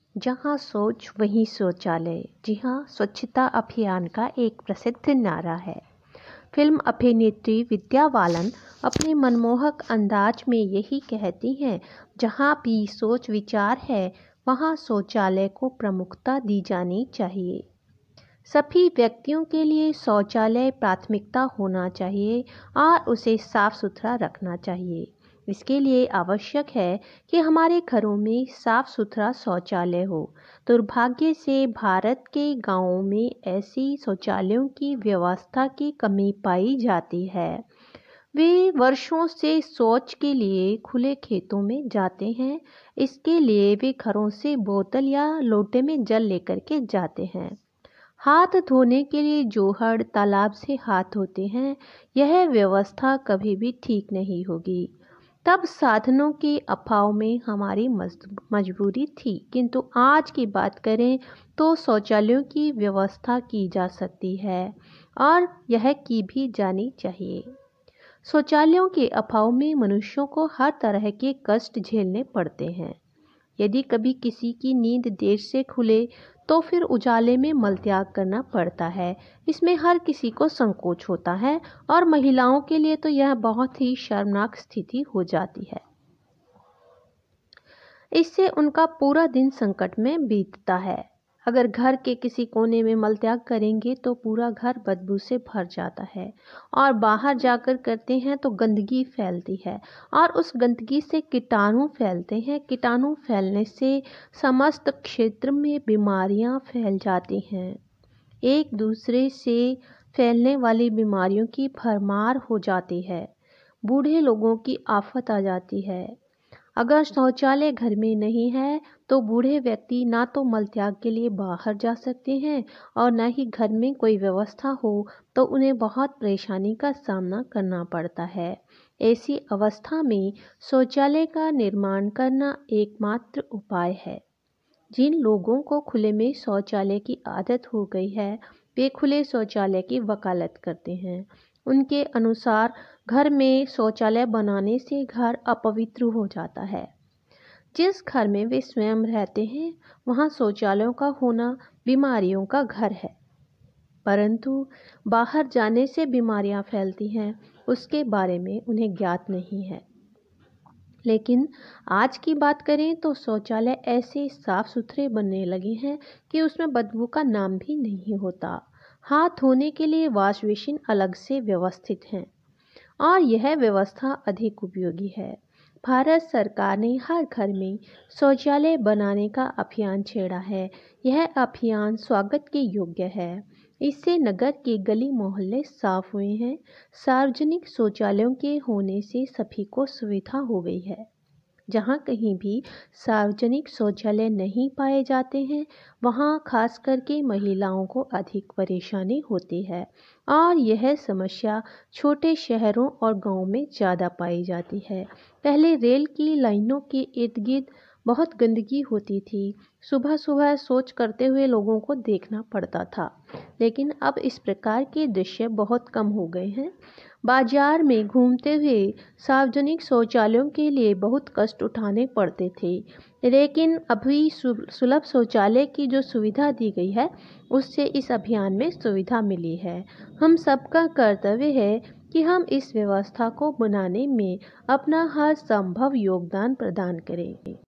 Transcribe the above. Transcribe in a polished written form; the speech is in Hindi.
जहाँ सोच वहीं शौचालय। जी हाँ, स्वच्छता अभियान का एक प्रसिद्ध नारा है। फिल्म अभिनेत्री विद्या बालन अपने मनमोहक अंदाज में यही कहती हैं, जहाँ भी सोच विचार है वहाँ शौचालय को प्रमुखता दी जानी चाहिए। सभी व्यक्तियों के लिए शौचालय प्राथमिकता होना चाहिए और उसे साफ सुथरा रखना चाहिए। इसके लिए आवश्यक है कि हमारे घरों में साफ सुथरा शौचालय हो। दुर्भाग्य से भारत के गांवों में ऐसी शौचालयों की व्यवस्था की कमी पाई जाती है। वे वर्षों से शौच के लिए खुले खेतों में जाते हैं। इसके लिए वे घरों से बोतल या लोटे में जल लेकर के जाते हैं। हाथ धोने के लिए जोहड़ तालाब से हाथ धोते हैं। यह व्यवस्था कभी भी ठीक नहीं होगी। तब साधनों के अभाव में हमारी मजबूरी थी, किंतु आज की बात करें तो शौचालयों की व्यवस्था की जा सकती है और यह की भी जानी चाहिए। शौचालयों के अभाव में मनुष्यों को हर तरह के कष्ट झेलने पड़ते हैं। यदि कभी किसी की नींद देर से खुले तो फिर उजाले में मलत्याग करना पड़ता है। इसमें हर किसी को संकोच होता है और महिलाओं के लिए तो यह बहुत ही शर्मनाक स्थिति हो जाती है। इससे उनका पूरा दिन संकट में बीतता है। अगर घर के किसी कोने में मलत्याग करेंगे तो पूरा घर बदबू से भर जाता है और बाहर जाकर करते हैं तो गंदगी फैलती है और उस गंदगी से कीटाणु फैलते हैं। कीटाणु फैलने से समस्त क्षेत्र में बीमारियां फैल जाती हैं। एक दूसरे से फैलने वाली बीमारियों की भरमार हो जाती है। बूढ़े लोगों की आफत आ जाती है। अगर शौचालय घर में नहीं है तो बूढ़े व्यक्ति ना तो मलत्याग के लिए बाहर जा सकते हैं और न ही घर में कोई व्यवस्था हो तो उन्हें बहुत परेशानी का सामना करना पड़ता है। ऐसी अवस्था में शौचालय का निर्माण करना एकमात्र उपाय है। जिन लोगों को खुले में शौचालय की आदत हो गई है वे खुले शौचालय की वकालत करते हैं। उनके अनुसार घर में शौचालय बनाने से घर अपवित्र हो जाता है। जिस घर में वे स्वयं रहते हैं वहाँ शौचालयों का होना बीमारियों का घर है, परंतु बाहर जाने से बीमारियां फैलती हैं उसके बारे में उन्हें ज्ञात नहीं है। लेकिन आज की बात करें तो शौचालय ऐसे साफ सुथरे बनने लगे हैं कि उसमें बदबू का नाम भी नहीं होता। हाथ धोने के लिए वॉश बेसिन अलग से व्यवस्थित हैं और यह व्यवस्था अधिक उपयोगी है। भारत सरकार ने हर घर में शौचालय बनाने का अभियान छेड़ा है। यह अभियान स्वागत के योग्य है। इससे नगर के गली मोहल्ले साफ हुए हैं। सार्वजनिक शौचालयों के होने से सभी को सुविधा हो गई है। जहाँ कहीं भी सार्वजनिक शौचालय नहीं पाए जाते हैं वहाँ खास करके महिलाओं को अधिक परेशानी होती है और यह समस्या छोटे शहरों और गांवों में ज़्यादा पाई जाती है। पहले रेल की लाइनों के इर्द गिर्द बहुत गंदगी होती थी। सुबह सुबह शौच करते हुए लोगों को देखना पड़ता था, लेकिन अब इस प्रकार के दृश्य बहुत कम हो गए हैं। बाजार में घूमते हुए सार्वजनिक शौचालयों के लिए बहुत कष्ट उठाने पड़ते थे, लेकिन अभी सुलभ शौचालय की जो सुविधा दी गई है उससे इस अभियान में सुविधा मिली है। हम सबका कर्तव्य है कि हम इस व्यवस्था को बनाने में अपना हर संभव योगदान प्रदान करें।